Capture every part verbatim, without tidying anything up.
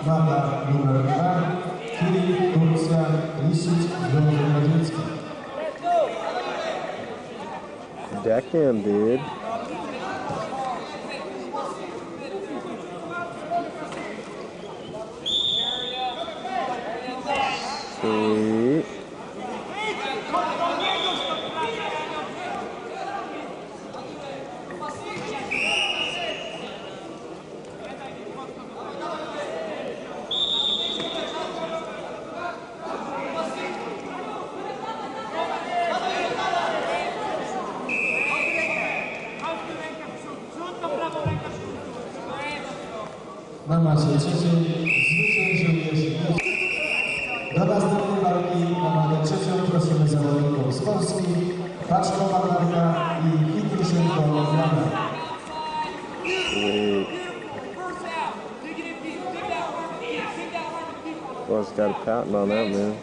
Waga numer dwa, Kiril Turcja, Lisic, Związek Radziecki. Deckhand, dude. Sweet. Na macie trzeciej zwyciężył do następnej walki na wagę trzecią prosimy zawodników z Polski, Paczkowa Marka i Mitruszenko Jana. Well, it's got a patent on that, man.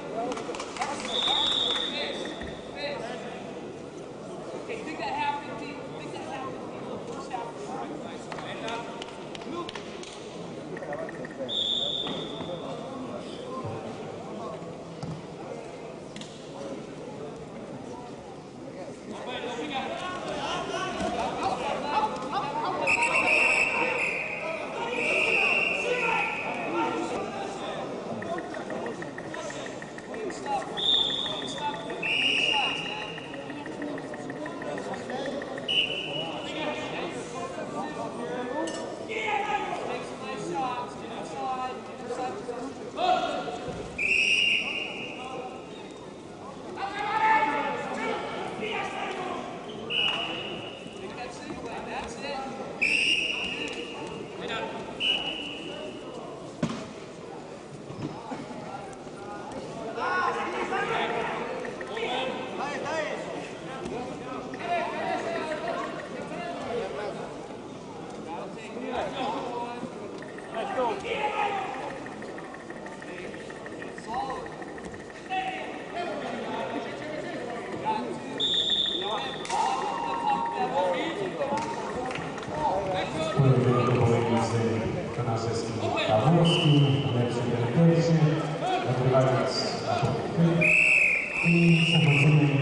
Włoski, lepszy ten pierwszy, nagrywając na punkty i przechodzimy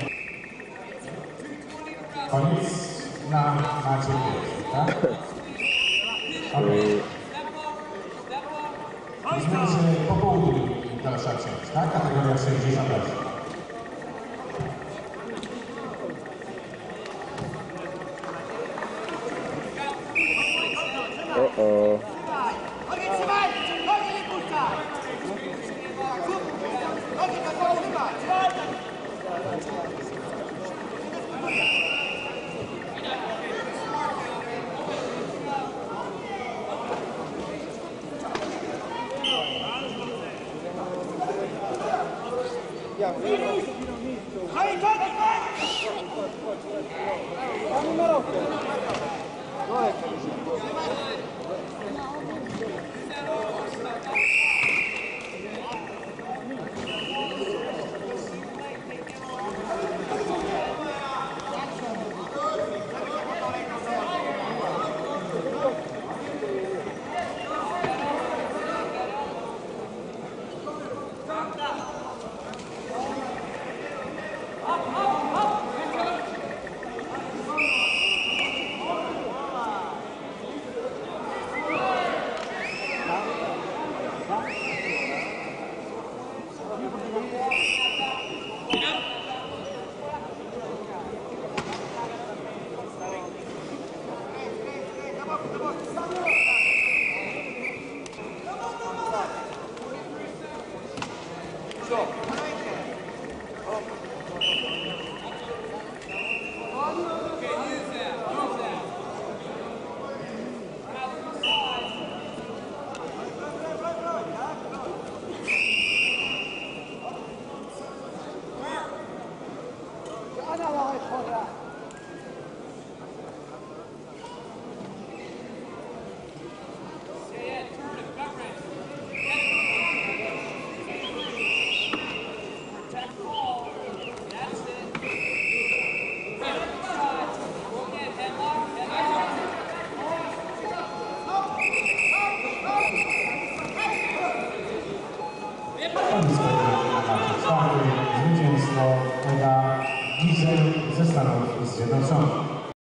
koniec na macie pierwszy, tak? Okej. Myślę, że po południu dalsza część, tak? Kategoria sześćdziesiąt osiem. Uh-oh. meczu czwartym zwycięstwo Eda Giese ze Stanów Zjednoczonych.